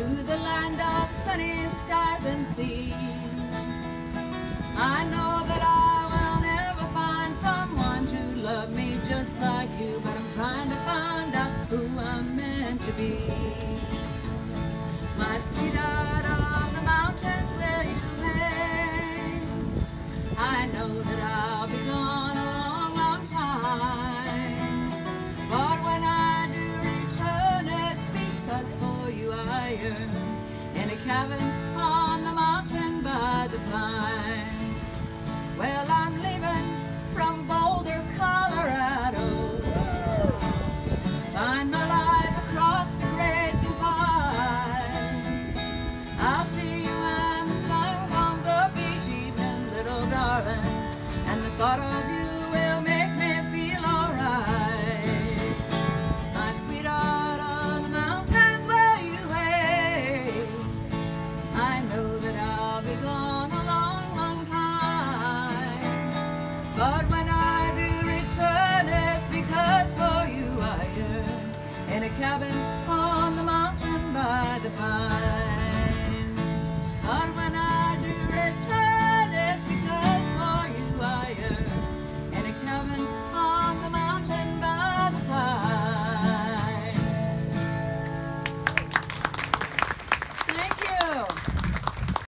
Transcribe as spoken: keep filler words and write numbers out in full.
the land of sunny skies and seas. I know that I will never find someone to love me just like you, but I'm trying to find out who I'm meant to be. My sweetheart on the mountains where you hang, I know that I'll be gone a long, long time, but when I do return, it's because for you I yearn, in a cabin on the mountain by the pine. Well, I'm leaving from Boulder, Colorado, find my life across the great divide. I'll see you when the sun comes up each evening, little darling, and the thought of you will make me feel alright. My sweetheart on the mountains where you lay, I know that I'll be gone a long, long time, but when I do return, it's because for you I yearn, in a cabin on the mountain by the pine.